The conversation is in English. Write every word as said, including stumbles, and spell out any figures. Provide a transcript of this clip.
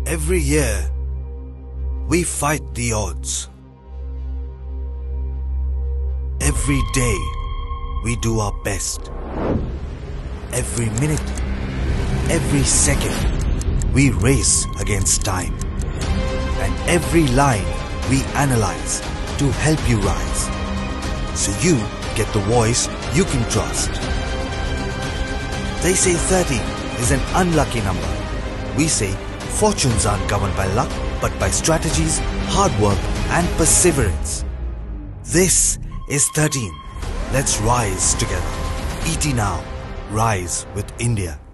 Every year, we fight the odds. Every day, we do our best. Every minute, every second, we race against time. And every line, we analyze to help you rise. So you get the voice you can trust. They say thirty is an unlucky number. We say fortunes aren't governed by luck, but by strategies, hard work and perseverance. This is thirteen. Let's rise together. E T Now. Rise with India.